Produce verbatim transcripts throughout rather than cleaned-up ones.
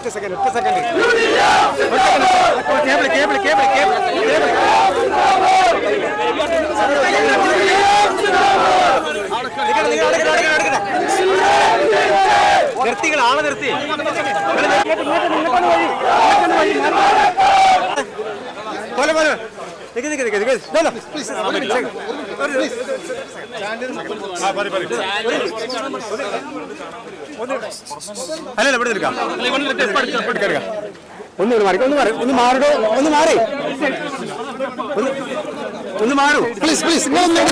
Second ഒറ്റ second cable cable cable cable നിർത്തികൾ ആളെ നിർത്തി പോലെ പോലെ നിക്ക് നിക്ക് നിക്ക് അല്ലല്ല ഇവിടെ നിൽക്കാം ഒന്ന് മാറി ഒന്ന് മാറി ഒന്ന് മാറിടോ ഒന്ന് മാറി ഒന്ന് മാറൂ പ്ലീസ് പ്ലീസ്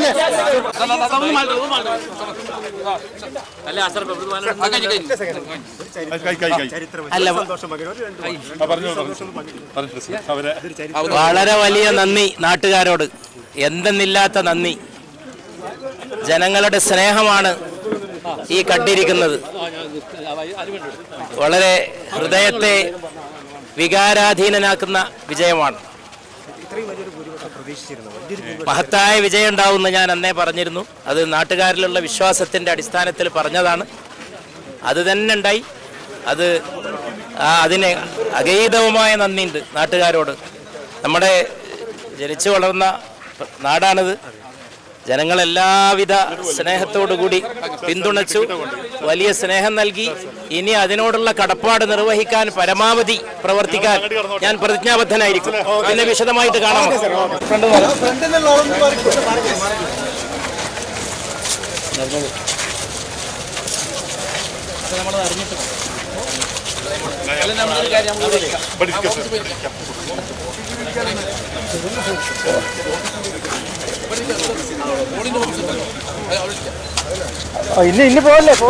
വളരെ വലിയ നന്ദി നാട്ടുകാരോട്, എന്തെന്നില്ലാത്ത നന്ദി. ജനങ്ങളുടെ സ്നേഹമാണ് ഈ കണ്ടിരിക്കുന്നത്. വളരെ ഹൃദയത്തെ വികാരാധീനനാക്കുന്ന വിജയമാണ്. മഹത്തായ വിജയം ഉണ്ടാവുമെന്ന് ഞാൻ അന്നേ പറഞ്ഞിരുന്നു. അത് നാട്ടുകാരിലുള്ള വിശ്വാസത്തിൻ്റെ അടിസ്ഥാനത്തിൽ പറഞ്ഞതാണ്. അത് തന്നെ ഉണ്ടായി. അത് അതിന് അഗൈതവുമായ നന്ദിയുണ്ട് നാട്ടുകാരോട്. നമ്മുടെ ജനിച്ചു വളർന്ന നാടാണിത്. ജനങ്ങളെല്ലാവിധ സ്നേഹത്തോടുകൂടി പിന്തുണച്ചു, വലിയ സ്നേഹം നൽകി. ഇനി അതിനോടുള്ള കടപ്പാട് നിർവഹിക്കാൻ പരമാവധി പ്രവർത്തിക്കാൻ ഞാൻ പ്രതിജ്ഞാബദ്ധനായിരിക്കും. പിന്നെ വിശദമായിട്ട് കാണാമോ? ഇല്ല ഇല്ല പോവല്ലേ.